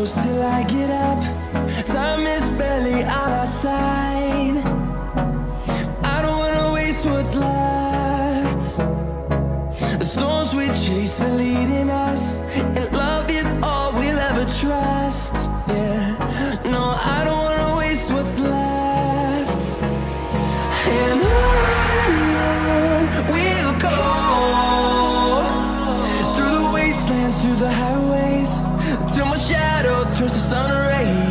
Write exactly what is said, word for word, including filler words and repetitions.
close till I get up. Time is barely on our side. I don't wanna waste what's left. The storms we chase are leading us, and love is all we'll ever trust. Yeah, no, I don't wanna waste what's left. And on we'll go, through the wastelands, through the highways, till my shadow turns to sun rays.